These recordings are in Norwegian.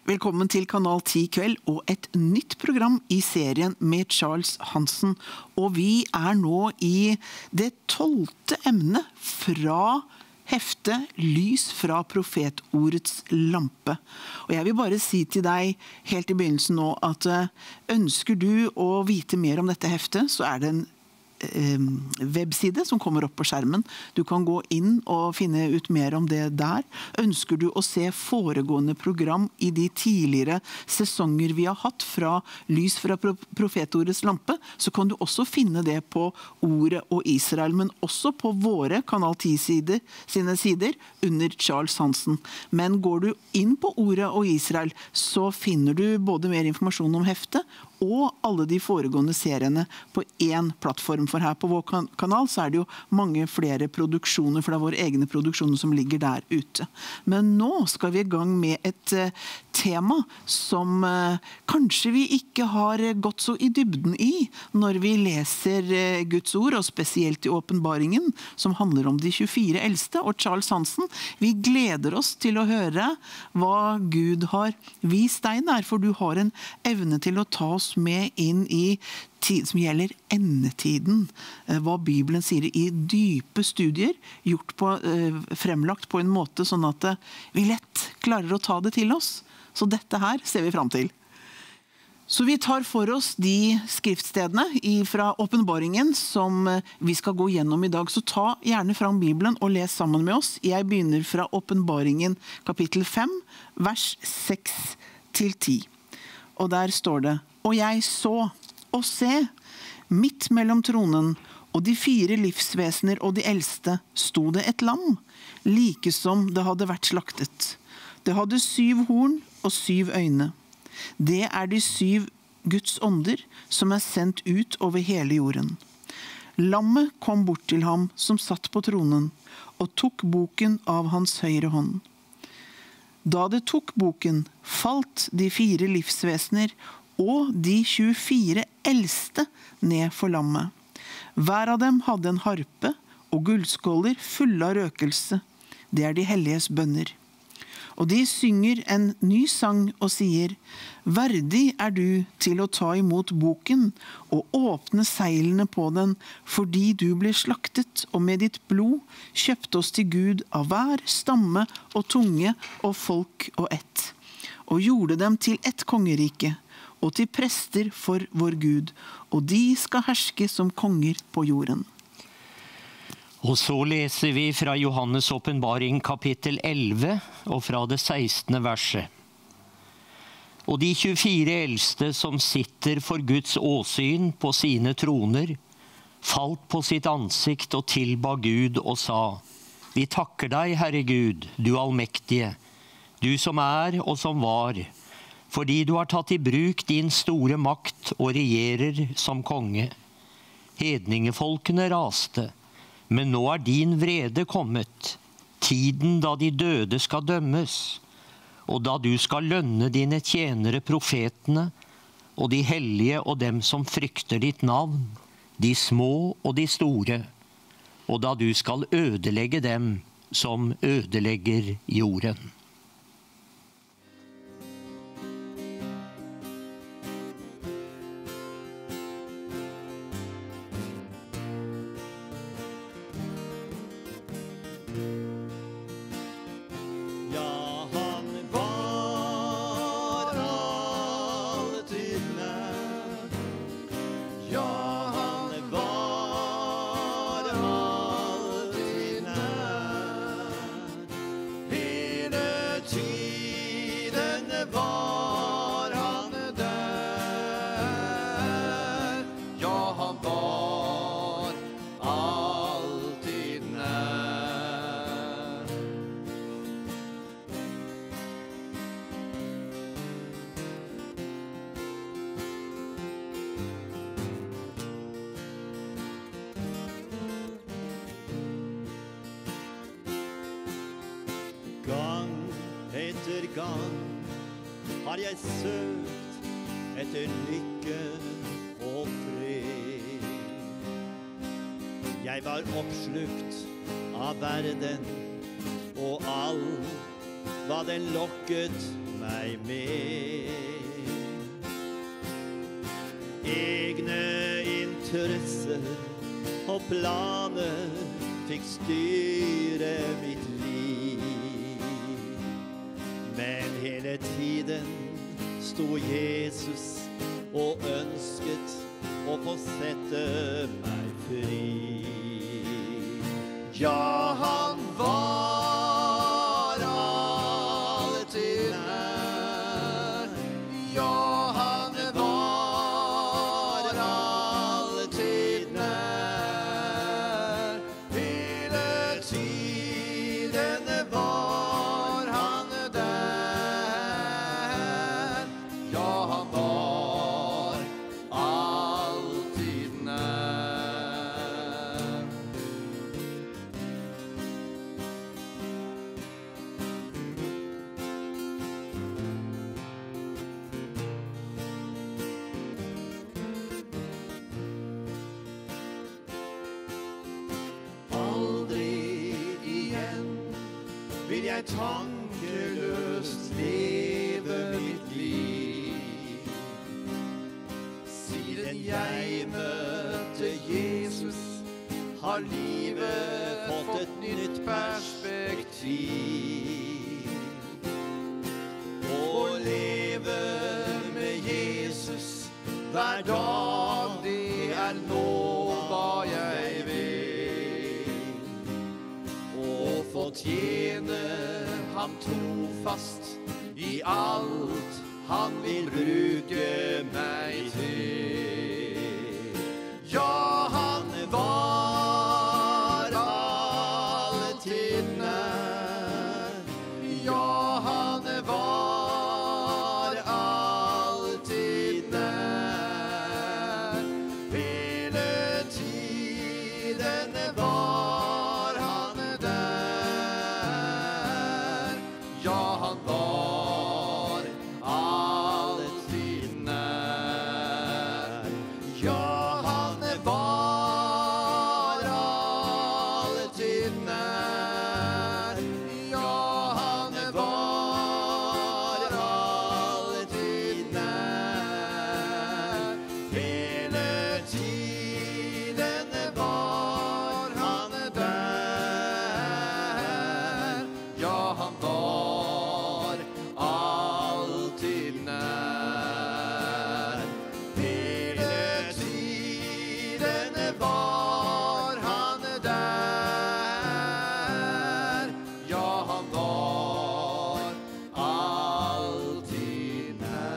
Velkommen til Kanal 10 kveld og et nytt program i serien med Charles Hansen. Og vi nå i det 12. emnet fra heftet Lys fra profetordets lampe. Og jeg vil bare si til deg helt i begynnelsen nå at ønsker du å vite mer om dette heftet, så det en webside som kommer opp på skjermen. Du kan gå inn og finne ut mer om det der. Ønsker du å se foregående program i de tidligere sesonger vi har hatt fra Lys fra profetordets lampe, så kan du også finne det på Ordet og Israel, men også på våre Kanal 10 sine sider under Charles Hansen. Men går du inn på Ordet og Israel, så finner du både mer informasjon om heftet og alle de foregående seriene på en plattform. For her på vår kanal så det jo mange flere produksjoner, for det våre egne produksjoner som ligger der ute. Men nå skal vi i gang med et tema som kanskje vi ikke har gått så i dybden i når vi leser Guds ord, og spesielt i åpenbaringen, som handler om de 24 eldste, og Charles Hansen. Vi gleder oss til å høre hva Gud har vist deg der, for du har en evne til å ta oss med inn i tid som gjelder endetiden, hva Bibelen sier i dype studier, fremlagt på en måte sånn at vi lett klarer å ta det til oss. Så dette her ser vi fram til. Så vi tar for oss de skriftstedene fra åpenbaringen som vi skal gå gjennom i dag. Så ta gjerne fram Bibelen og les sammen med oss. Jeg begynner fra åpenbaringen kapittel 5, vers 6-10. Og der står det: «Og jeg så, og se, midt mellom tronen og de 4 livsvesener og de eldste sto det et lam, like som det hadde vært slaktet. Det hadde 7 horn og 7 øyne. Det de 7 Guds ånder som sendt ut over hele jorden. Lammet kom bort til ham som satt på tronen, og tok boken av hans høyre hånd. Da det tok boken, falt de 4 livsvesener og de 24 eldste ned for lammet. Hver av dem hadde en harpe og gullskåler fulle av røkelse. Det de helliges bønner. Og de synger en ny sang og sier: Verdig du til å ta imot boken og åpne seilene på den, fordi du ble slaktet og med ditt blod kjøpte oss til Gud av hver stamme og tunge og folk og ett, og gjorde dem til ett kongerike og til prester for vår Gud, og de skal herske som konger på jorden. Og så leser vi fra Johannes åpenbaring kapittel 11 og fra det 16. verset. Og de 24 eldste som sitter for Guds åsyn på sine troner, falt på sitt ansikt og tilba Gud og sa: Vi takker deg, Herre Gud, du allmektige, du som og som var, fordi du har tatt i bruk din store makt og regjerer som konge. Hedningefolkene raste, men nå din vrede kommet, tiden da de døde skal dømmes, og da du skal lønne dine tjenere profetene, og de hellige og dem som frykter ditt navn, de små og de store, og da du skal ødelegge dem som ødelegger jorden. Gang har jeg søkt etter lykke og fred. Jeg var oppslukt av verden, og all hva den lokket meg med. Egne interesser og planer fikk styre mitt liv. Men hele tiden sto Jesus og ønsket å få sette meg fri. Ja, han var alltid nær. Ja, han var alltid nær. Hele tiden var han der. Ja, han var alltid nær. Aldri igjen vil jeg tankeløst leve mitt liv. Siden jeg møtte Jesus, har livet fått et nytt perspektiv. Å leve med Jesus hver dag, det er nå hva jeg vil. Og få tjene ham trofast i alt han vil bruke meg til. Ja, han var alltid nær. Ja, han var alltid nær. Hele tiden var han der. Ja, han var alltid nær. Ja, han var alltid nær. Ja, han var alltid nær. Hele tiden var han der. Ja, han var alltid nær. Hele tiden var han der. Ja, han var alltid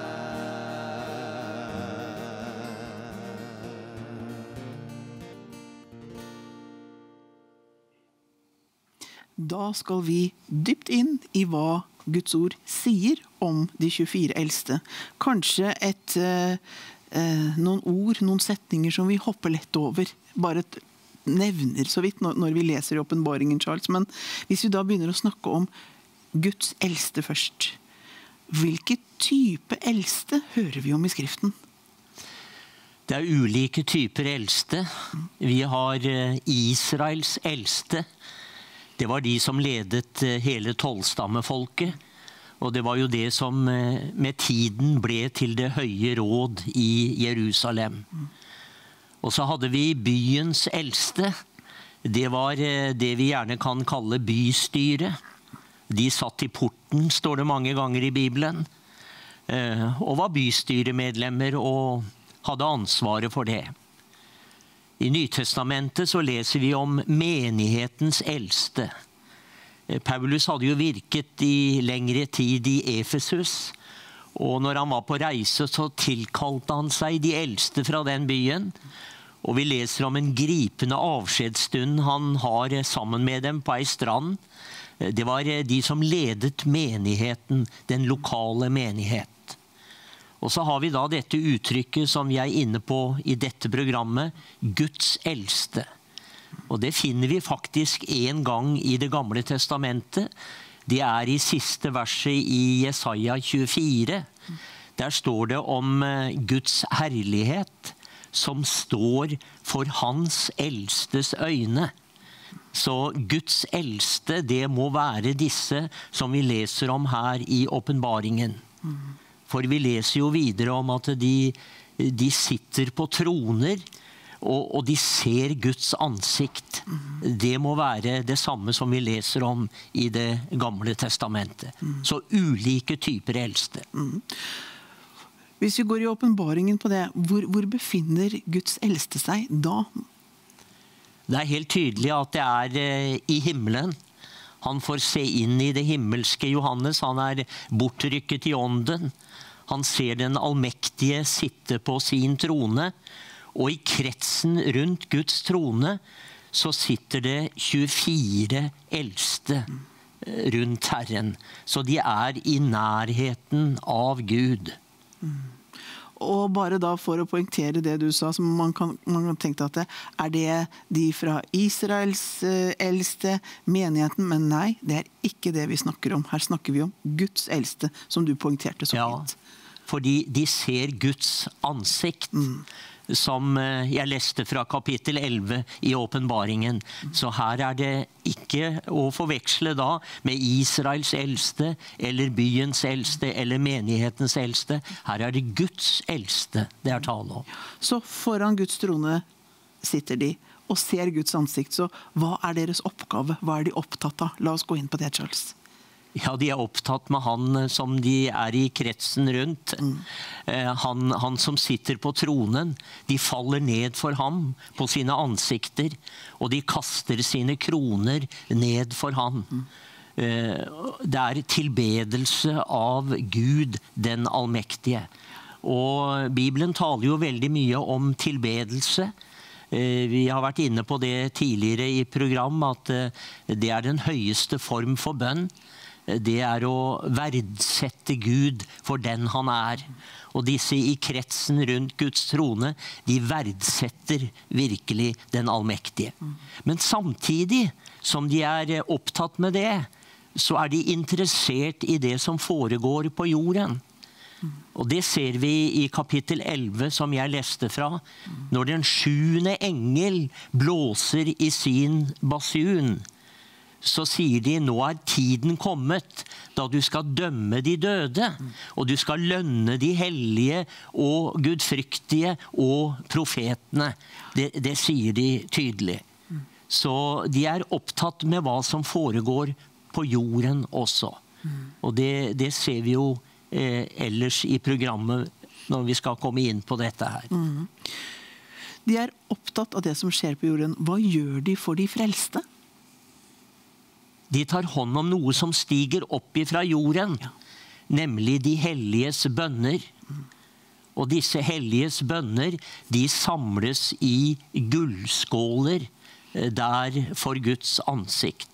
Da skal vi dypt inn i hva Guds ord sier om de 24 eldste. Kanskje noen ord, noen setninger som vi hopper lett over. Bare nevner så vidt når vi leser i åpenbaringen, Charles. Men hvis vi da begynner å snakke om Guds eldste først. Hvilke type eldste hører vi om i Skriften? Det er ulike typer eldste. Vi har Israels eldste. Det var de som ledet hele 12-stammefolket. Og det var jo det som med tiden ble til det høye råd i Jerusalem. Og så hadde vi byens eldste. Det var det vi gjerne kan kalle bystyre. De satt i porten, står det mange ganger i Bibelen. Og var bystyremedlemmer og hadde ansvaret for det. I Nytestamentet så leser vi om menighetens eldste. Paulus hadde jo virket i lengre tid i Efesus, og når han var på reise så tilkalte han seg de eldste fra den byen. Og vi leser om en gripende avskjedsstund han har sammen med dem på ei strand. Det var de som ledet menigheten, den lokale menighet. Og så har vi da dette uttrykket som vi er inne på i dette programmet, Guds eldste. Og det finner vi faktisk en gang i Det gamle testamentet. Det er i siste verset i Jesaja 24. Der står det om Guds herlighet som står for hans eldstes øyne. Så Guds eldste, det må være disse som vi leser om her i åpenbaringen. For vi leser jo videre om at de sitter på troner, og de ser Guds ansikt. Det må være det samme som vi leser om i Det gamle testamentet. Så ulike typer eldste. Hvis vi går i åpenbaringen på det, hvor befinner Guds eldste seg da? Det er helt tydelig at det er i himmelen. Han får se inn i det himmelske Johannes. Han er bortrykket i ånden. Han ser den allmektige sitte på sin trone. Og i kretsen rundt Guds trone så sitter det 24 eldste rundt Herren. Så de er i nærheten av Gud. Og bare da for å poengtere det du sa, som man kan tenke at det de fra Israels eldste, menigheten, men nei, det er ikke det vi snakker om. Her snakker vi om Guds eldste, som du poengterte så fint. Ja, fordi de ser Guds ansikt, som jeg leste fra kapittel 11 i åpenbaringen. Så her er det ikke å forveksle da med Israels eldste, eller byens eldste, eller menighetens eldste. Her er det Guds eldste det er tale om. Så foran Guds trone sitter de og ser Guds ansikt. Så hva er deres oppgave? Hva er de opptatt av? La oss gå inn på det, Charles. Ja, de er opptatt med han som de er i kretsen rundt. Han som sitter på tronen. De faller ned for ham på sine ansikter, og de kaster sine kroner ned for ham. Det er tilbedelse av Gud, den allmektige. Og Bibelen taler jo veldig mye om tilbedelse. Vi har vært inne på det tidligere i program, at det er den høyeste form for bønn. Det er å verdsette Gud for den han er. Og disse i kretsen rundt Guds trone, de verdsetter virkelig den allmektige. Men samtidig som de er opptatt med det, så er de interessert i det som foregår på jorden. Og det ser vi i kapittel 11 som jeg leste fra. Når den 7. engel blåser i sin basun, så sier de, nå er tiden kommet da du skal dømme de døde, og du skal lønne de hellige og gudfryktige og profetene. Det sier de tydelig. Så de er opptatt med hva som foregår på jorden også. Og det ser vi jo ellers i programmet når vi skal komme inn på dette her. De er opptatt av det som skjer på jorden. Hva gjør de for de frelste? De tar hånd om noe som stiger opp ifra jorden, nemlig de helliges bønner. Og disse helliges bønner, de samles i gullskåler der for Guds ansikt.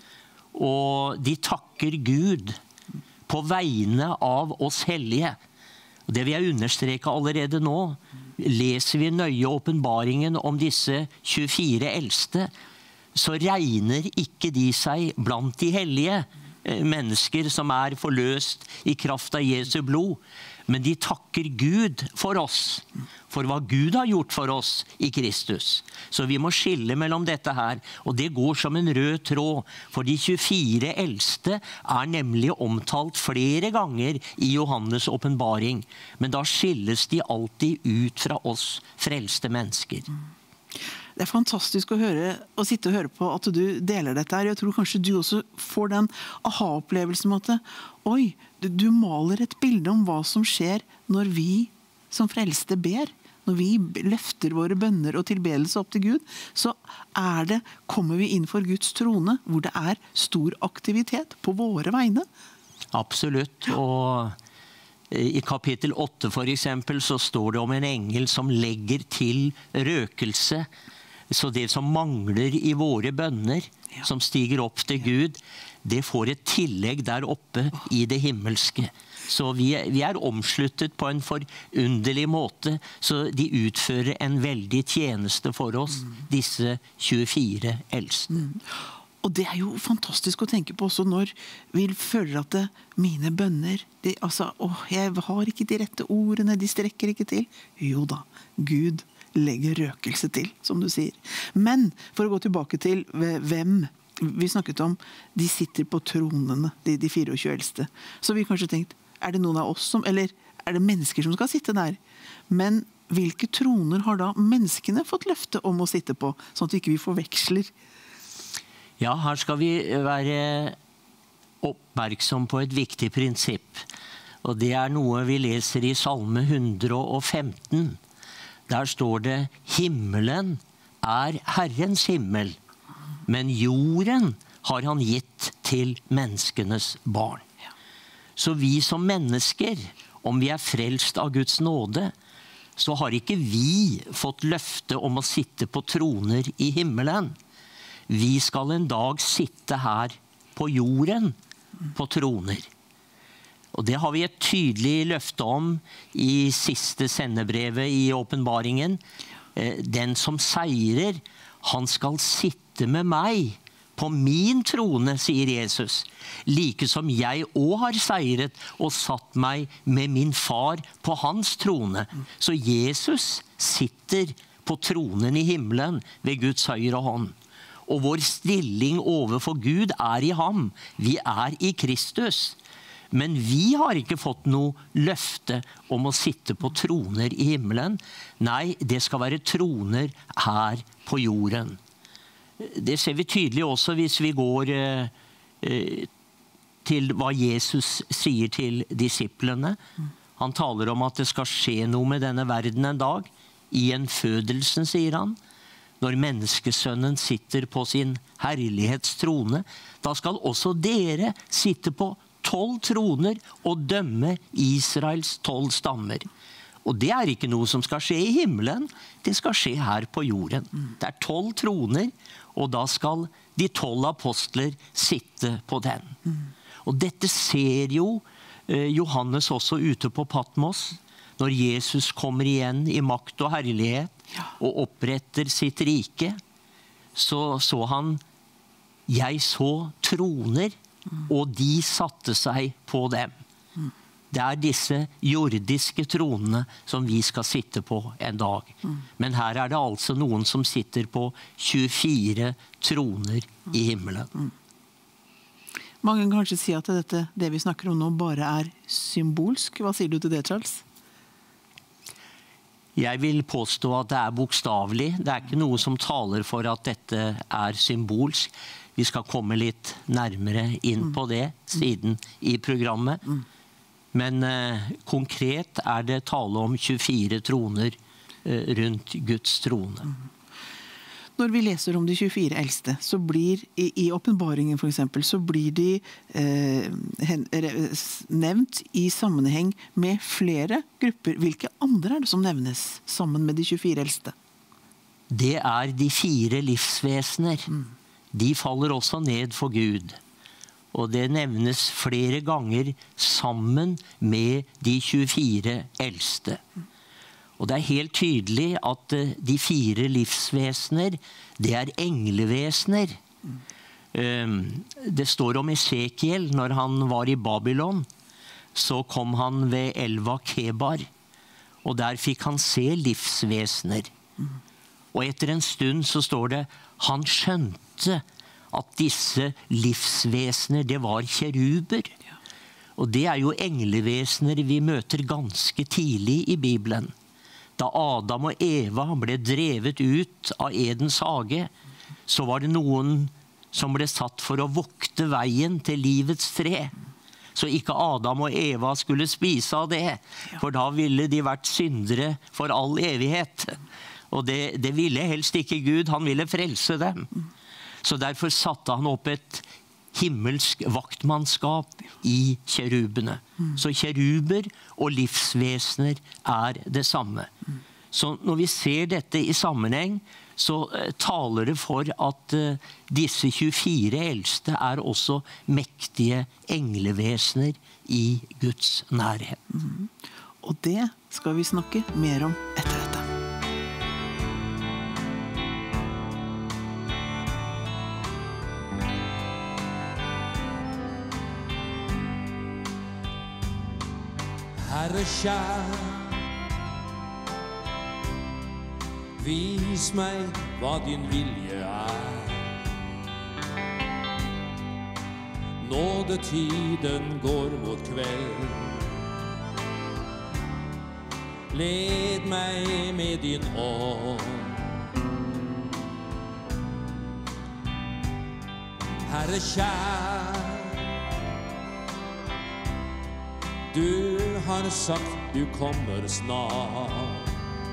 Og de takker Gud på vegne av oss hellige. Og det vil jeg understreke allerede nå. Leser vi nøye åpenbaringen om disse 24 eldste, så regner ikke de seg blant de hellige mennesker som er forløst i kraft av Jesu blod. Men de takker Gud for oss, for hva Gud har gjort for oss i Kristus. Så vi må skille mellom dette her, og det går som en rød tråd. For de 24 eldste er nemlig omtalt flere ganger i Johannes åpenbaring. Men da skilles de alltid ut fra oss frelste mennesker. Det er fantastisk å sitte og høre på at du deler dette her. Jeg tror kanskje du også får den aha-opplevelsen med at oi, du maler et bilde om hva som skjer når vi som frelste ber. Når vi løfter våre bønner og tilbedelse opp til Gud, så kommer vi inn for Guds trone, hvor det er stor aktivitet på våre vegne. Absolutt, og i kapittel 8 for eksempel, så står det om en engel som legger til røkelse. Så det som mangler i våre bønner, som stiger opp til Gud, det får et tillegg der oppe i det himmelske. Så vi er omsluttet på en forunderlig måte, så de utfører en veldig tjeneste for oss, disse 24 eldste. Og det er jo fantastisk å tenke på også når vi føler at mine bønner, jeg har ikke de rette ordene, de strekker ikke til. Jo da, Gud legger røkelse til, som du sier. Men for å gå tilbake til hvem vi snakket om, de sitter på tronene, de 24 eldste. Så vi kanskje tenkt, er det noen av oss som, eller er det mennesker som skal sitte der? Men hvilke troner har da menneskene fått løfte om å sitte på, sånn at vi ikke forveksler? Ja, her skal vi være oppmerksom på et viktig prinsipp. Og det er noe vi leser i Salme 115. Der står det, himmelen er Herrens himmel, men jorden har han gitt til menneskenes barn. Så vi som mennesker, om vi er frelst av Guds nåde, så har ikke vi fått løfte om å sitte på troner i himmelen. Vi skal en dag sitte her på jorden på troner. Og det har vi et tydelig løfte om i siste sendebrevet i åpenbaringen. Den som seirer, han skal sitte med meg på min trone, sier Jesus. Like som jeg også har seiret og satt meg med min far på hans trone. Så Jesus sitter på tronen i himmelen ved Guds høyre hånd. Og vår stilling overfor Gud er i ham. Vi er i Kristus. Men vi har ikke fått noe løfte om å sitte på troner i himmelen. Nei, det skal være troner her på jorden. Det ser vi tydelig også hvis vi går til hva Jesus sier til disiplene. Han taler om at det skal skje noe med denne verden en dag. I en fødelsen, sier han. Når menneskesønnen sitter på sin herlighetstrone, da skal også dere sitte på 12 troner og dømme Israels 12 stammer. Og det er ikke noe som skal skje i himmelen, det skal skje her på jorden. Det er 12 troner, og da skal de 12 apostler sitte på den. Og dette ser jo Johannes også ute på Patmos, når Jesus kommer igjen i makt og herlighet og oppretter sitt rike, så han, jeg så troner, og de satte seg på dem. Det er disse jordiske tronene som vi skal sitte på en dag. Men her er det altså noen som sitter på 24 troner i himmelen. Mange kan kanskje si at det vi snakker om nå bare er symbolsk. Hva sier du til det, Charles? Jeg vil påstå at det er bokstavelig. Det er ikke noe som taler for at dette er symbolsk. Vi skal komme litt nærmere inn på det siden i programmet. Men konkret er det tale om 24 troner rundt Guds trone. Når vi leser om de 24 eldste, så blir i åpenbaringen for eksempel, så blir de nevnt i sammenheng med flere grupper. Hvilke andre er det som nevnes sammen med de 24 eldste? Det er de 4 livsvesener. De faller også ned for Gud. Og det nevnes flere ganger sammen med de 24 eldste. Og det er helt tydelig at de 4 livsvesener, det er englevesener. Det står om Esekiel, når han var i Babylon, så kom han ved elva Kebar, og der fikk han se livsvesener. Og etter en stund så står det, han skjønte at disse livsvesener, det var kjeruber. Og det er jo englevesener vi møter ganske tidlig i Bibelen. Da Adam og Eva ble drevet ut av Edens hage, så var det noen som ble satt for å vokte veien til livets tre. Så ikke Adam og Eva skulle spise av det, for da ville de vært syndere for all evighet. Og det ville helst ikke Gud, han ville frelse dem. Så derfor satte han opp et himmelsk vaktmannskap i kjerubene. Så kjeruber og livsvesener er det samme. Så når vi ser dette i sammenheng, så taler det for at disse 24 eldste er også mektige englevesener i Guds nærhet. Og det skal vi snakke mer om etter dette. Herre kjær, vis meg hva din vilje Nådetiden går mot kveld. Led meg med din ånd. Herre kjær, du har sagt du kommer snart.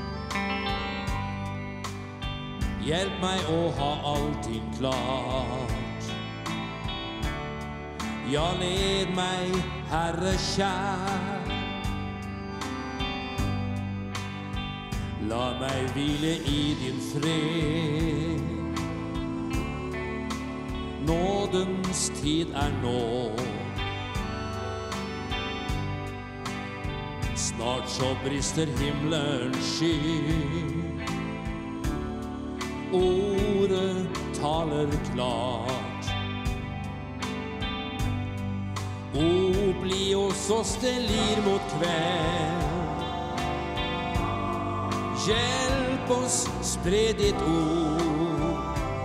Hjelp meg å ha allting klart. Ja, led meg, Herre kjær. La meg hvile i din fred. Nådens tid nå. Snart så brister himmelens sky. Ordet taler klart. O, bli oss oss det lir mot kveld. Hjelp oss, spre ditt ord.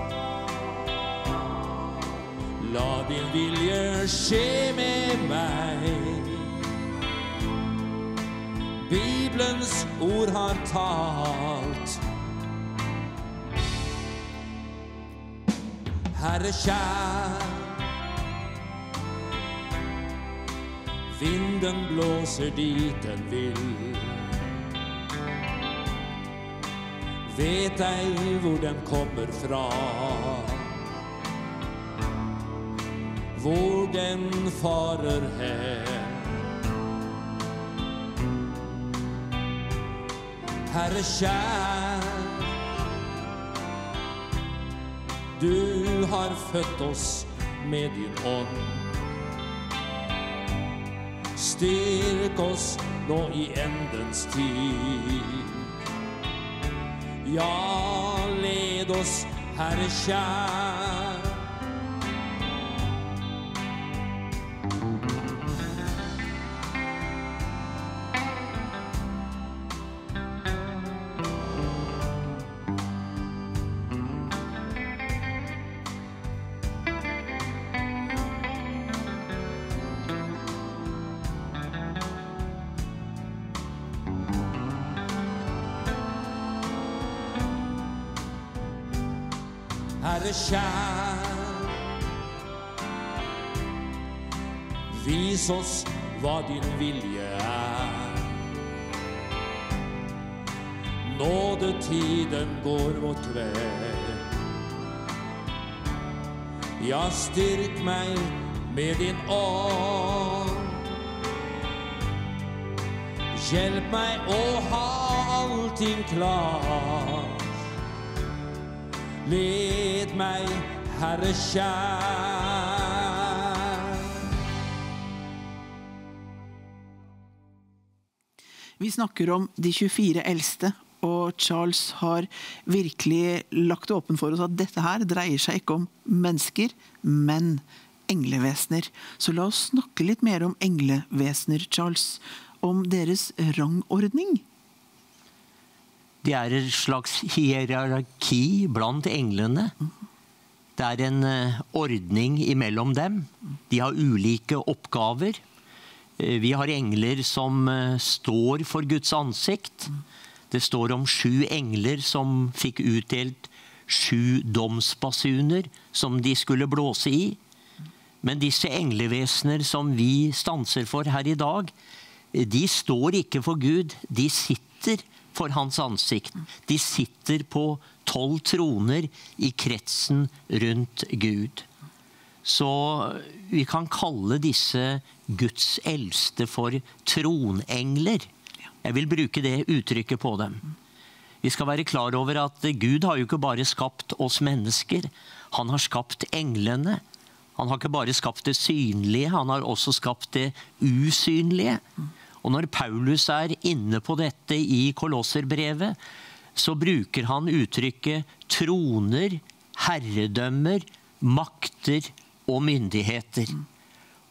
La din vilje skje med meg. Bibelens ord har talt. Herre kjær, vinden blåser dit den vil. Vet ei hvor den kommer fra, hvor den farer hen. Herre kjær, du har født oss med din ånd. Styrk oss nå i endens tid. Ja, led oss, Herre kjær. Herre kjær, vis oss hva din vilje Nådetiden går mot kveld. Ja, styrk meg med din ånd. Hjelp meg å ha allting klart. Led meg, Herre kjær. Vi snakker om de 24 eldste, og Charles har virkelig lagt det åpen for oss at dette her dreier seg ikke om mennesker, men englevesener. Så la oss snakke litt mer om englevesener, Charles, om deres rangordning. Det et slags hierarki blant englene. Det en ordning imellom dem. De har ulike oppgaver. Vi har engler som står for Guds ansikt. Det står om 7 engler som fikk utdelt 7 domsbasuner som de skulle blåse i. Men disse englevesener som vi stanser for her i dag, de står ikke for Gud. De sitter for hans ansikt. De sitter på 12 troner i kretsen rundt Gud. Så vi kan kalle disse Guds eldste for tronengler. Jeg vil bruke det uttrykket på dem. Vi skal være klar over at Gud har jo ikke bare skapt oss mennesker. Han har skapt englene. Han har ikke bare skapt det synlige, han har også skapt det usynlige. Og når Paulus inne på dette i Kolosserbrevet, så bruker han uttrykket troner, herredømmer, makter og myndigheter.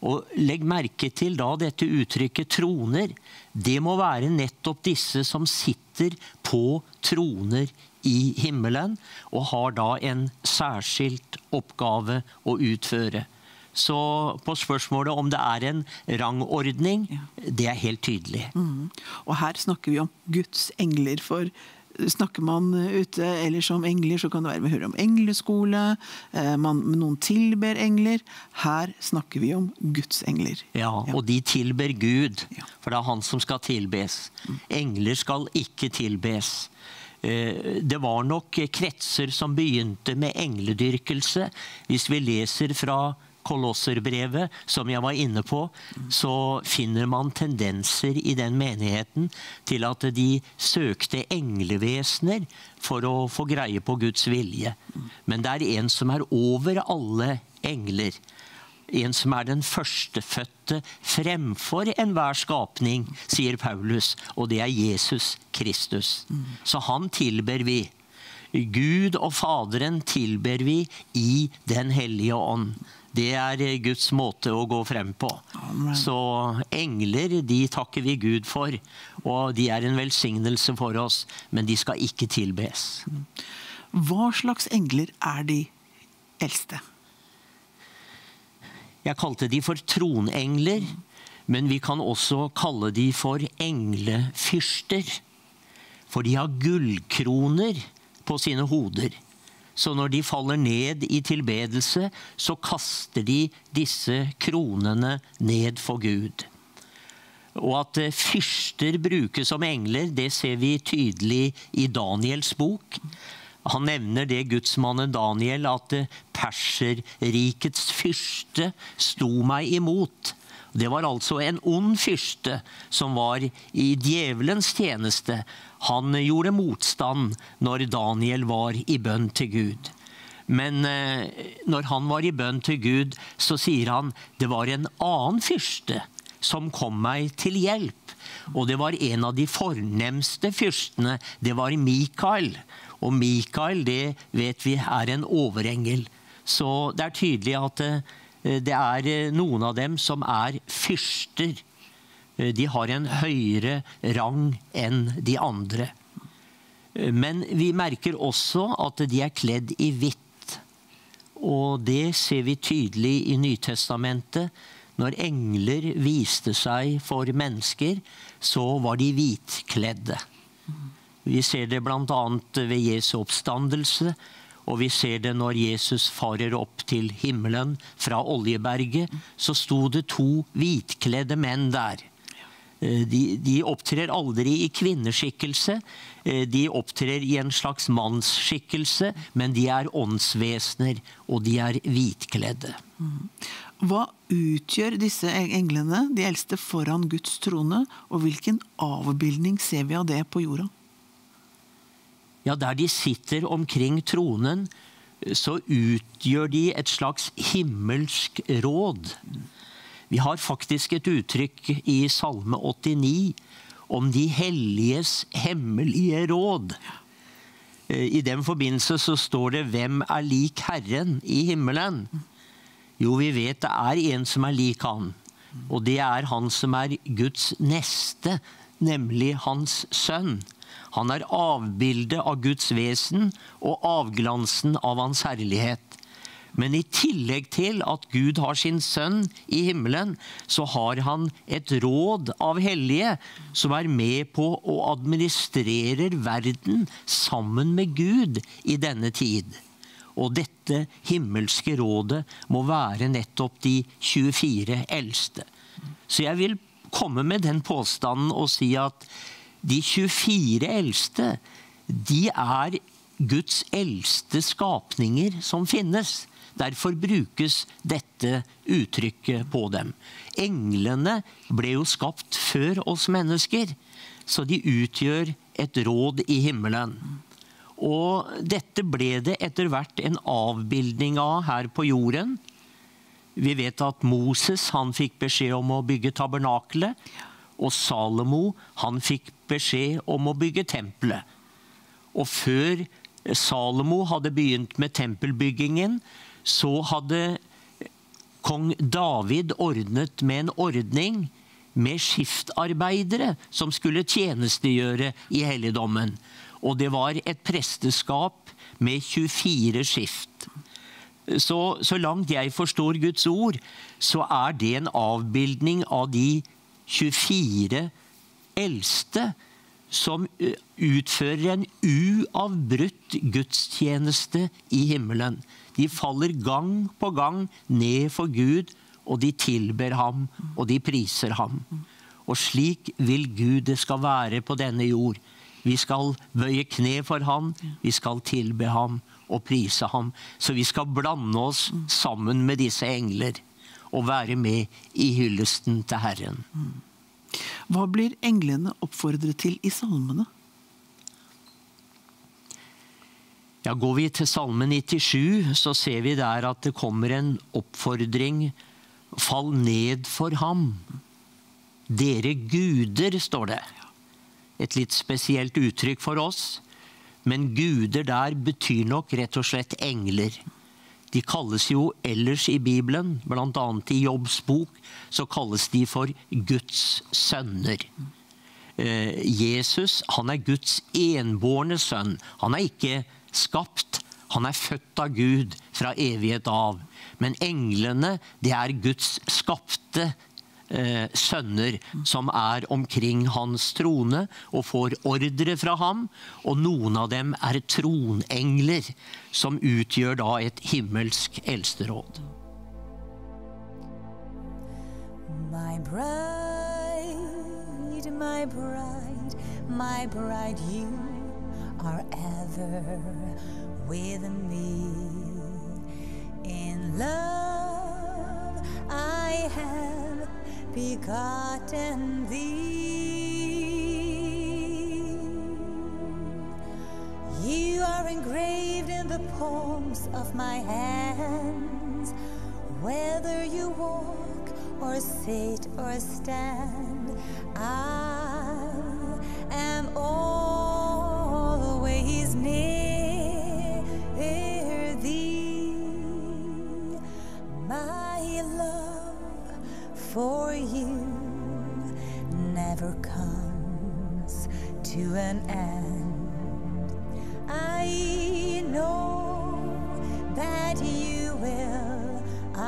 Og legg merke til da dette uttrykket troner. Det må være nettopp disse som sitter på troner i himmelen, og har da en særskilt oppgave å utføre. Så på spørsmålet om det er en rangordning, det er helt tydelig. Og her snakker vi om Guds engler, for snakker man ute ellers om engler, så kan det være vi hører om engleskole, noen tilber engler. Her snakker vi om Guds engler. Ja, og de tilber Gud, for det er han som skal tilbes. Engler skal ikke tilbes. Det var nok kretser som begynte med engledyrkelse. Hvis vi leser fra Kolosserbrevet, som jeg var inne på, så finner man tendenser i den menigheten til at de søkte englevesener for å få greie på Guds vilje. Men det er en som er over alle engler. En som er den førstefødte fremfor enhver skapning, sier Paulus, og det er Jesus Kristus. Så han tilber vi. Gud og Faderen tilber vi i den hellige ånd. Det er Guds måte å gå frem på. Amen. Så engler, de takker vi Gud for, og de er en velsignelse for oss, men de skal ikke tilbes. Hva slags engler er de eldste? Jeg kalte de for tronengler, men vi kan også kalle de for englefyrster. For de har gullkroner på sine hoder. Så når de faller ned i tilbedelse, så kaster de disse kronene ned for Gud. Og at fyrster brukes som engler, det ser vi tydelig i Daniels bok. Han nevner det gudsmannen Daniel, at perserrikets fyrste sto meg imot. Det var altså en ond fyrste som var i djevelens tjeneste. Han gjorde motstand når Daniel var i bønn til Gud. Men når han var i bønn til Gud, så sier han, det var en annen fyrste som kom meg til hjelp. Og det var en av de fornemste fyrstene, det var Mikael. Og Mikael, det vet vi er en overengel. Så det er tydelig at det er noen av dem som er fyrster. De har en høyere rang enn de andre. Men vi merker også at de er kledd i hvitt. Og det ser vi tydelig i Nytestamentet. Når engler viste seg for mennesker, så var de hvitkledde. Vi ser det blant annet ved Jesu oppstandelse, og vi ser det når Jesus farer opp til himmelen fra Oljeberget, så sto det 2 hvitkledde menn der. De opptrer aldri i kvinneskikkelse, de opptrer i en slags mannsskikkelse, men de er åndsvesener, og de er hvitkledde. Hva utgjør disse englene, de eldste, foran Guds trone, og hvilken avbildning ser vi av det på jorda? Ja, der de sitter omkring tronen, så utgjør de et slags himmelsk råd. Vi har faktisk et uttrykk i Salme 89 om de helliges hemmelige råd. I den forbindelse så står det, hvem er lik Herren i himmelen? Jo, vi vet det er en som er lik han, og det er han som er Guds neste, nemlig hans sønn. Han er avbildet av Guds vesen og avglansen av hans herlighet. Men i tillegg til at Gud har sin sønn i himmelen, så har han et råd av hellige som er med på å administrere verden sammen med Gud i denne tid. Og dette himmelske rådet må være nettopp de 24 eldste. Så jeg vil komme med den påstanden og si at de 24 eldste, de er Guds eldste skapninger som finnes. Derfor brukes dette uttrykket på dem. Englene ble jo skapt før oss mennesker, så de utgjør et råd i himmelen. Og dette ble det etter hvert en avbildning av her på jorden. Vi vet at Moses, han fikk beskjed om å bygge tabernakelet, og Salomo, han fikk beskjed om å bygge tempelet. Og før Salomo hadde begynt med tempelbyggingen, så hadde Kong David ordnet med en ordning med skiftarbeidere som skulle tjenestegjøre i helligdommen. Og det var et presteskap med 24 skift. Så langt jeg forstår Guds ord, så det en avbildning av de 24 eldste som utfører en uavbrutt gudstjeneste i himmelen. De faller gang på gang ned for Gud, og de tilber ham, og de priser ham. Og slik vil Gud det skal være på denne jord. Vi skal bøye kne for ham, vi skal tilbe ham og prise ham. Så vi skal blande oss sammen med disse engler og være med i hyllesten til Herren. Hva blir englene oppfordret til i salmene? Ja, går vi til salme 97, så ser vi der at det kommer en oppfordring. Fall ned for ham. Dere guder, står det. Et litt spesielt uttrykk for oss. Men guder der betyr nok rett og slett engler. De kalles jo ellers i Bibelen, blant annet i Jobbs bok, så kalles de for Guds sønner. Jesus, han Guds enbårne sønn. Han ikke skapt, han født av Gud fra evighet av. Men englene, det Guds skapte sønner som omkring hans trone og får ordre fra ham, og noen av dem tronengler som utgjør da et himmelsk eldsteråd. My bride, my bride, my bride, you are ever with me. In love I have begotten thee. You are engraved in the palms of my hands. Whether you walk or sit or stand, I am always near thee. My love for you never comes to an end. I know that you will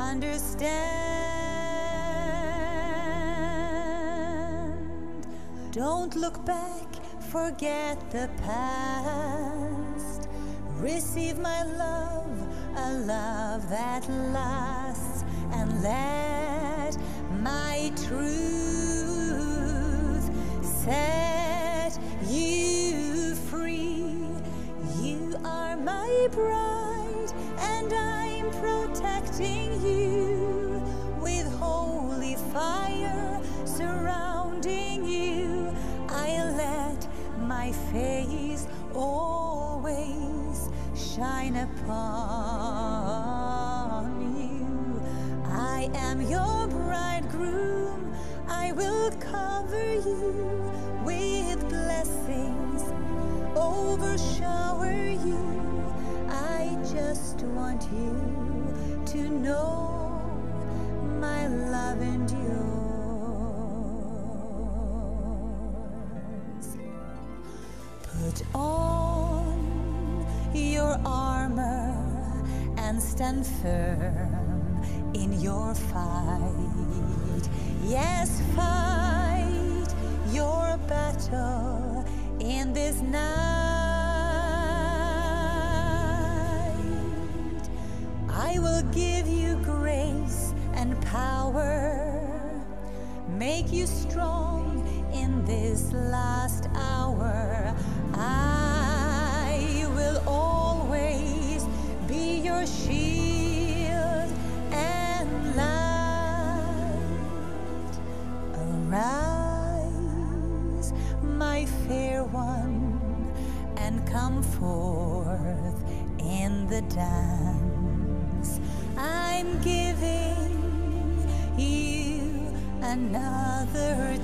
understand. Don't look back, forget the past. Receive my love, a love that lasts, and let my truth set you free. You are my bride, and I'm protecting you with holy fire surrounding you. I let my face always shine upon you. I am your bridegroom. I will cover you with blessings, overshower you. I just want you to know my love endures. Put on your armor and stand firm in your fight. Yes, fight your battle in this night. I will give you grace and power, make you strong in this last hour. I will always be your shield and light. Arise, my fair one, and come forth in the dance. I'm giving you another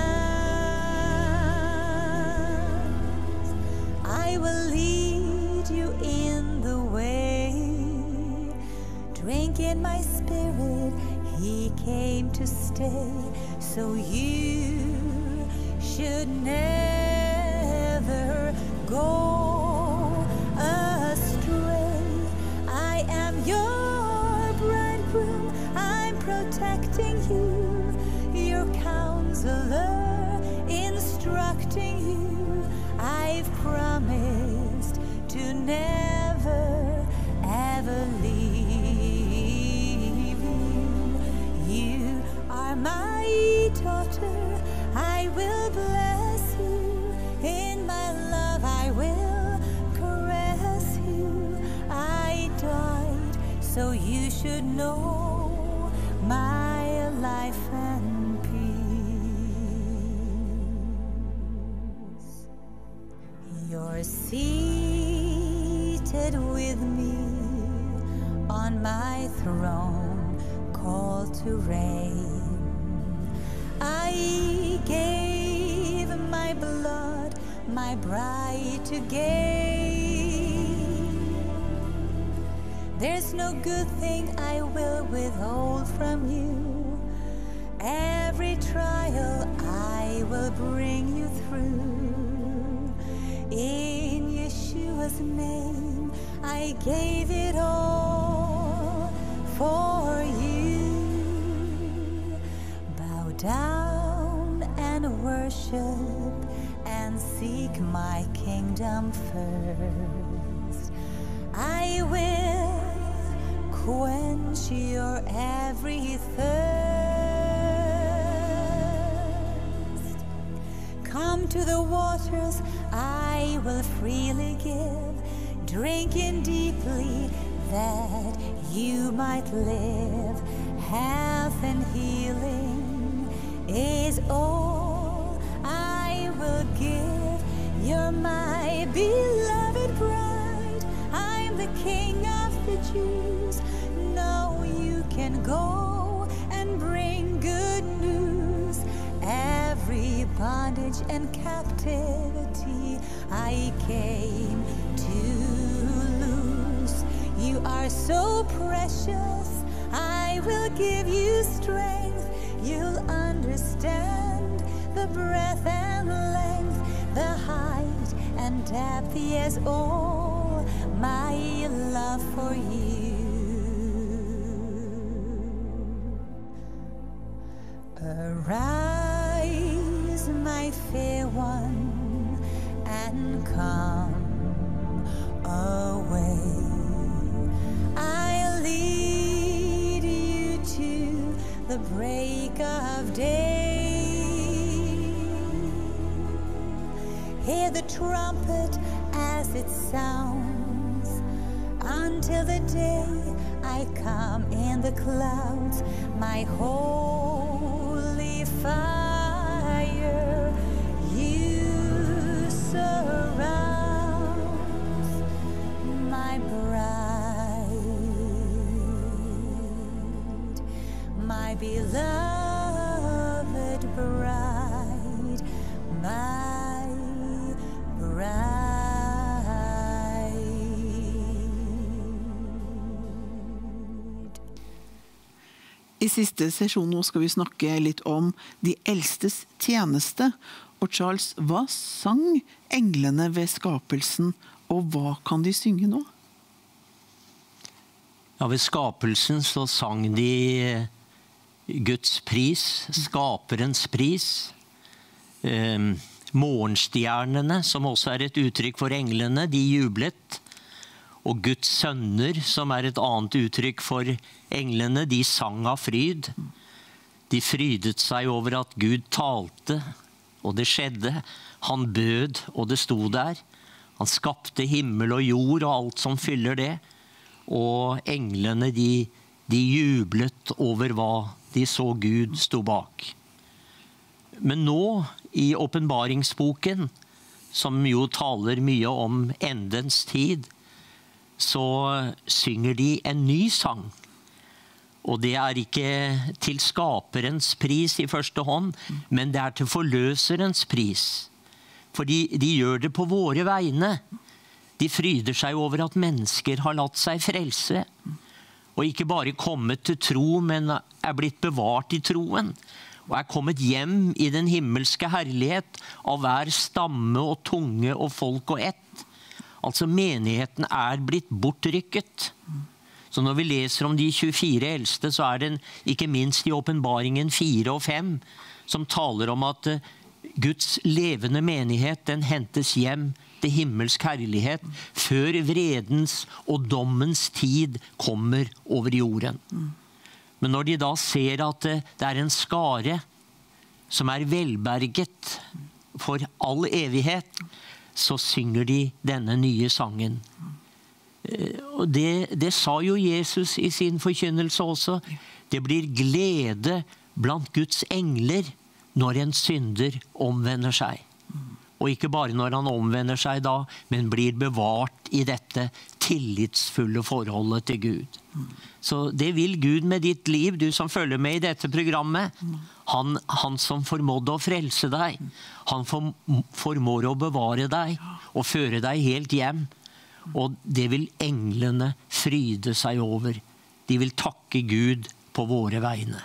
chance. I will lead you in the way. Drink drink in my spirit. He came to stay, so you should never go astray. I am your bridegroom, I'm protecting you, your counselor, instructing you. I've promised to never, ever leave you. You are my daughter, I will bless you. In my love I will caress you. I died so you should know my life and peace. You're seated with me on my throne, called to reign. I gave my blood, my bride to gain. There's no good thing I will withhold from you. Every trial I will bring you through. In Yeshua's name, I gave it all for you. Bow down and worship and seek my kingdom first. I will quench your every thirst. Come to the waters, I will freely give. Drink in deeply that you might live. Health and healing is all I will give. You're my beloved bride, I'm the King of the Jews. No, you can go and bring good news. Every bondage and captivity I came to loose. You are so precious, I will give you strength. You'll understand the breadth and length, the height and depth, yes, all my love for you. Arise, my fair one, and come away. I'll lead you to the break of day. Hear the trumpet as it sounds, until the day I come in the clouds. My holy fire you surround, my bride, my beloved bride, my bride. I siste sesjon nå skal vi snakke litt om de eldstes tjeneste. Og Charles, hva sang englene ved skapelsen, og hva kan de synge nå? Ja, ved skapelsen så sang de Guds pris, skaperens pris. Morgenstjernene, som også er et uttrykk for englene, de jublet. Og Guds sønner, som er et annet uttrykk for englene, de sang av fryd. De frydet seg over at Gud talte, og det skjedde. Han bød, og det sto der. Han skapte himmel og jord og alt som fyller det. Og englene, de jublet over hva de så Gud sto bak. Men nå, i åpenbaringsboken, som jo taler mye om endens tid, så synger de en ny sang. Og det er ikke til skaperens pris i første hånd, men det er til forløserens pris. Fordi de gjør det på våre vegne. De fryder seg over at mennesker har latt seg frelse. og ikke bare kommet til tro, men blitt bevart i troen, og kommet hjem i den himmelske herlighet av hver stamme og tunge og folk og ett. Altså menigheten blitt bortrykket. Så når vi leser om de 24 eldste, så det ikke minst i åpenbaringen 4 og 5, som taler om at Guds levende menighet, den hentes hjem til himmelsk herlighet, før vredens og dommens tid kommer over jorden. Men når de da ser at det en skare som velberget for all evighet, så synger de denne nye sangen. Og det sa jo Jesus i sin forkynnelse også. Det blir glede blant Guds engler når en synder omvender seg. Og ikke bare når han omvender seg da, men blir bevart i dette tillitsfulle forholdet til Gud. Så det vil Gud med ditt liv, du som følger med i dette programmet. Han som formådde å frelse deg. Han formår å bevare deg og føre deg helt hjem. Og det vil englene fryde seg over. De vil takke Gud på våre vegne.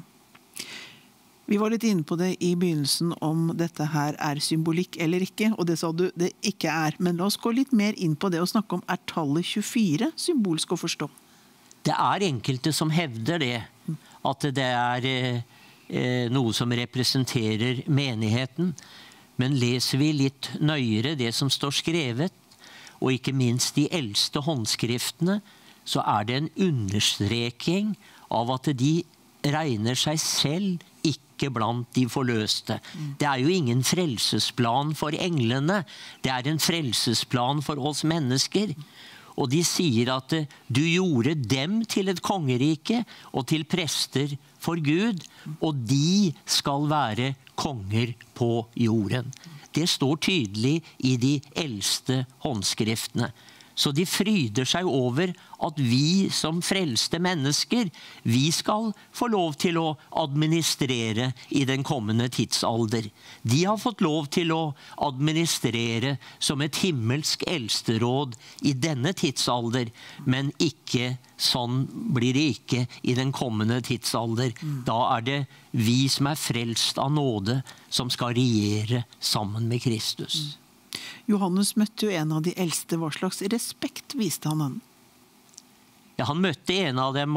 Vi var litt inne på det i begynnelsen om dette her symbolikk eller ikke, og det sa du det ikke Men la oss gå litt mer inn på det og snakke om tallet 24 symbolsk å forstå? Det enkelte som hevder det, at det noe som representerer menigheten. Men leser vi litt nøyere det som står skrevet, og ikke minst de eldste håndskriftene, så det en understreking av at de regner seg selv ikke blant de forløste. Det jo ingen frelsesplan for englene, det en frelsesplan for oss mennesker. Og de sier at du gjorde dem til et kongerike og til prester for Gud, og de skal være konger på jorden. Det står tydelig i de eldste håndskriftene. Så de fryder seg over at vi som frelste mennesker, vi skal få lov til å administrere i den kommende tidsalder. De har fått lov til å administrere som et himmelsk eldsteråd i denne tidsalder, men ikke sånn blir det ikke i den kommende tidsalder. Da det vi som frelst av nåde som skal regjere sammen med Kristus. Johannes møtte jo en av de eldste. Hva slags respekt viste han han? Ja, han møtte en av dem,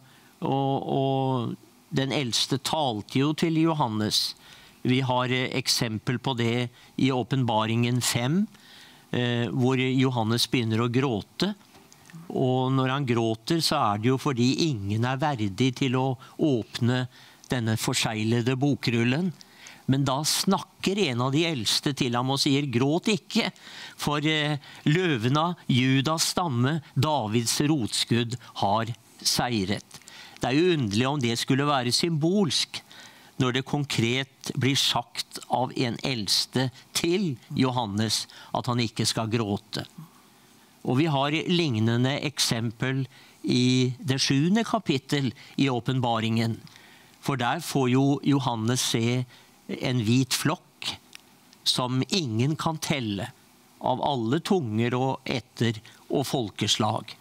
og den eldste talte jo til Johannes. Vi har eksempel på det i åpenbaringen 5, hvor Johannes begynner å gråte. Og når han gråter, så det jo fordi ingen verdig til å åpne denne forseglede bokrullen. Men da snakker en av de eldste til ham og sier, gråt ikke, for løven av Judas stamme, Davids rotskudd, har seiret. Det jo underlig om det skulle være symbolsk, når det konkret blir sagt av en eldste til Johannes at han ikke skal gråte. Og vi har lignende eksempel i det 7. kapittel i åpenbaringen. For der får jo Johannes se en hvit flokk som ingen kan telle, av alle tunger og etter og folkeslag.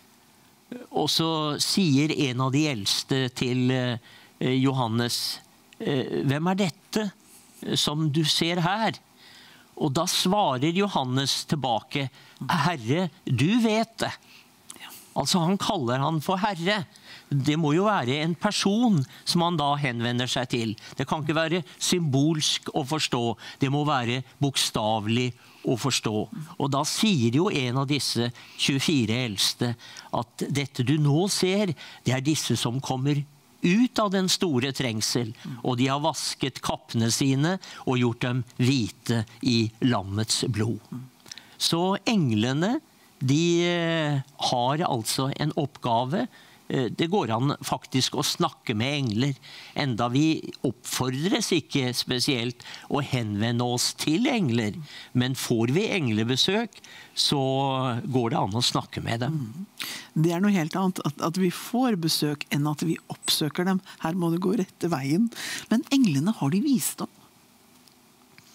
Og så sier en av de eldste til Johannes, hvem dette som du ser her? Og da svarer Johannes tilbake, Herre, du vet det. Altså han kaller han for Herre. Det må jo være en person som han da henvender seg til. Det kan ikke være symbolsk å forstå. Det må være bokstavelig å forstå. Og da sier jo en av disse 24 eldste at dette du nå ser, det disse som kommer ut av den store trengsel, og de har vasket kappene sine og gjort dem hvite i lammets blod. Så englene, de har altså en oppgave. Det går an faktisk å snakke med engler, enda vi oppfordres ikke spesielt å henvende oss til engler. Men får vi englebesøk, så går det an å snakke med dem. Det noe helt annet at vi får besøk enn at vi oppsøker dem. Her må det gå rette veien. Men englene, har de visdom?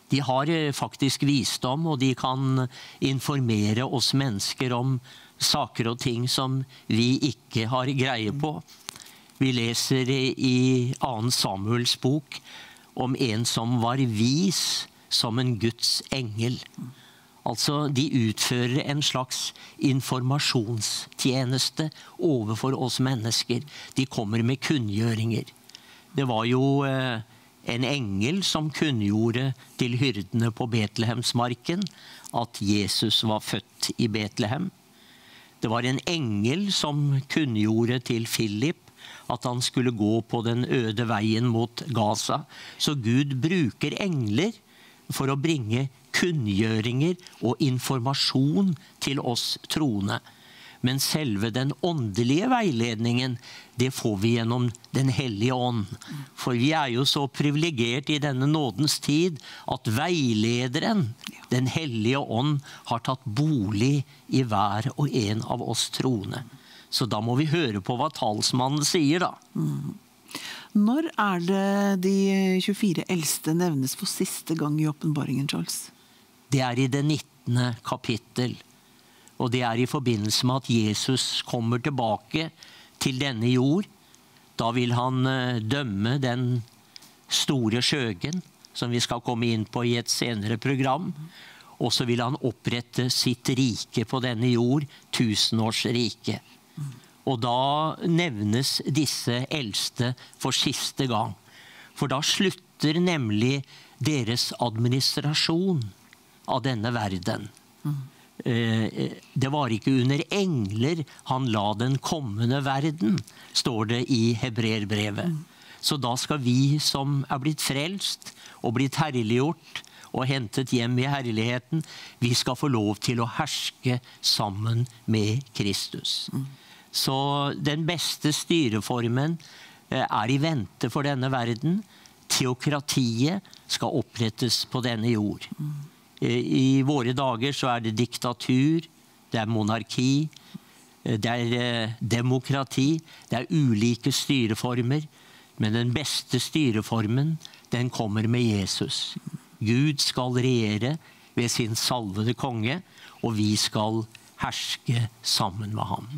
De har faktisk visdom, og de kan informere oss mennesker om saker og ting som vi ikke har greie på. Vi leser i 2. Samuels bok om en som var vis som en Guds engel. Altså, de utfører en slags informasjonstjeneste overfor oss mennesker. De kommer med kunngjøringer. Det var jo en engel som kunngjorde til hyrdene på Betlehemsmarken at Jesus var født i Betlehem. Det var en engel som kunngjorde til Philip at han skulle gå på den øde veien mot Gaza. Så Gud bruker engler for å bringe kunngjøringer og informasjon til oss troende. Men selve den åndelige veiledningen, det får vi gjennom den hellige ånd. For vi er jo så privilegert i denne nådens tid at veilederen, den hellige ånd, har tatt bolig i hver og en av oss troende. Så da må vi høre på hva talsmannen sier da. Når er det de 24 eldste nevnes for siste gang i åpenbaringen, Charles? Det er i det 19. kapittel. Og det er i forbindelse med at Jesus kommer tilbake til denne jord. Da vil han dømme den store skjøgen, som vi skal komme inn på i et senere program. Og så vil han opprette sitt rike på denne jord, 1000-årsrike. Og da nevnes disse eldste for siste gang. For da slutter nemlig deres administrasjon av denne verden. Det var ikke under engler han la den kommende verden, står det i Hebreerbrevet. Så da skal vi som er blitt frelst og blitt herliggjort og hentet hjem i herligheten, vi skal få lov til å herske sammen med Kristus. Så den beste styreformen er i vente for denne verden. Teokratiet skal opprettes på denne jord. I våre dager så er det diktatur, det er monarki, det er demokrati, det er ulike styreformer. Men den beste styreformen, den kommer med Jesus. Gud skal regjere ved sin salvede konge, og vi skal herske sammen med ham.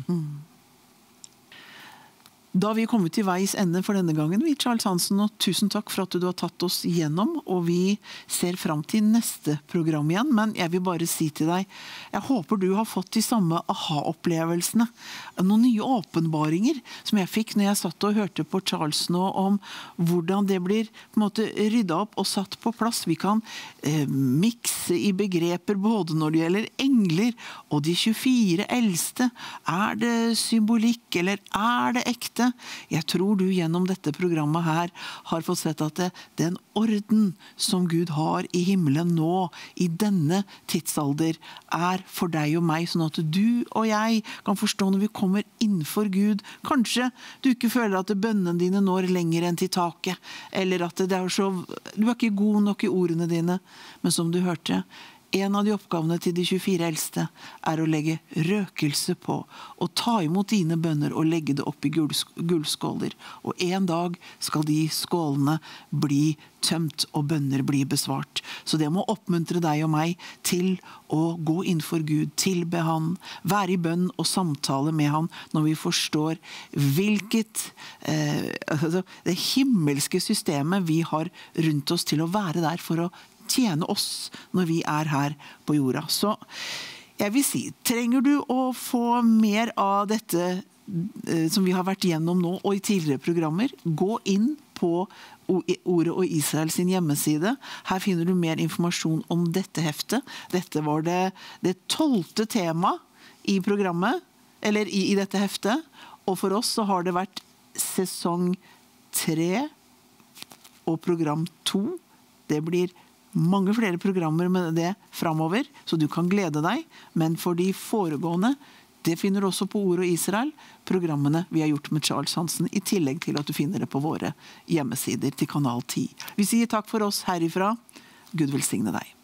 Da vi kommet til veis ende for denne gangen, Charles Hansen, og tusen takk for at du har tatt oss igjennom, og vi ser frem til neste program igjen, men jeg vil bare si til deg, jeg håper du har fått de samme aha-opplevelsene, noen nye åpenbaringer som jeg fikk når jeg satt og hørte på Charles nå om hvordan det blir på en måte ryddet opp og satt på plass. Vi kan mikse i begreper både når det gjelder engler og de 24 eldste. Er det symbolikk, eller er det ekte? Jeg tror du gjennom dette programmet her har fått sett at den orden som Gud har i himmelen nå, i denne tidsalder, er for deg og meg, sånn at du og jeg kan forstå når vi kommer innenfor Gud. Kanskje du ikke føler at bønnene dine når lenger enn til taket, eller at du er ikke god nok i ordene dine, men som du hørte, en av de oppgavene til de 24 eldste er å legge røkelse på og ta imot dine bønner og legge det opp i gullskåler. Og en dag skal de skålene bli tømt og bønner bli besvart. Så det må oppmuntre deg og meg til å gå innenfor Gud, tilbe han, være i bønn og samtale med han når vi forstår hvilket det himmelske systemet vi har rundt oss til å være der for å tjene oss når vi er her på jorda. Så jeg vil si, trenger du å få mer av dette som vi har vært gjennom nå og i tidligere programmer, gå inn på Ordet og Israel sin hjemmeside. Her finner du mer informasjon om dette heftet. Dette var det 12. tema i programmet, eller i dette heftet. Og for oss så har det vært sesong 3 og program 2. Det blir mange flere programmer med det fremover, så du kan glede deg. Men for de foregående, det finner du også på Ordet og Israel, programmene vi har gjort med Charles Hansen, i tillegg til at du finner det på våre hjemmesider til kanal 10. Vi sier takk for oss herifra. Gud velsigne deg.